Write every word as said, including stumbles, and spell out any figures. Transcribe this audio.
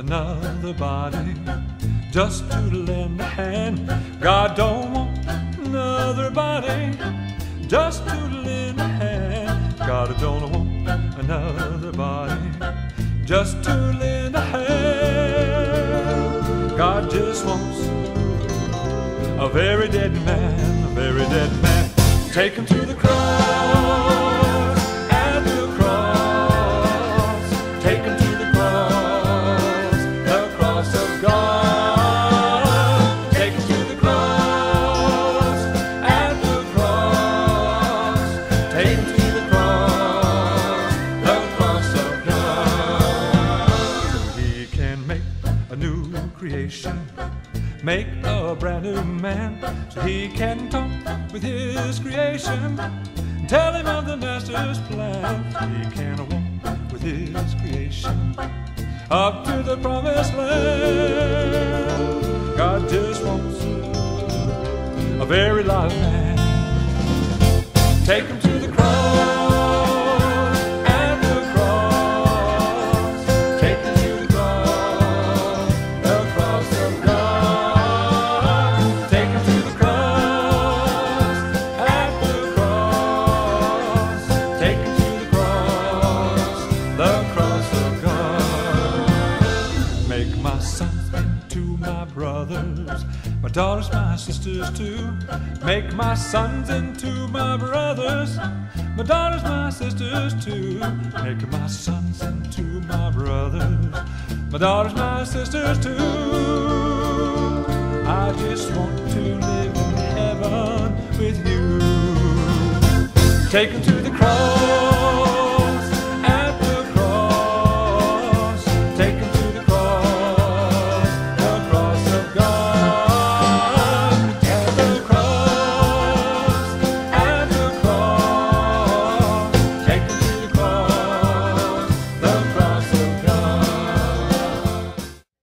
another body just to lend a hand. God don't want another body just to lend a hand. God don't want another body just to lend a hand. God just wants a very dead man, a very dead man. Take him to the cross, at the cross. Take him to the cross, the cross of God. Take him to the cross, at the cross. Take him to the cross, the cross of God. He can make a new creation, make a brand new man, so he can talk with his creation, tell him of the master's plan. He can walk with his creation up to the promised land. God just wants a very live man. Take him to the cross. My daughters, my sisters too. Make my sons into my brothers. My daughters, my sisters too. Make my sons into my brothers. My daughters, my sisters too. I just want to live in heaven with you. Take them to the cross, at the cross. Take them to the cross, the cross of God. Take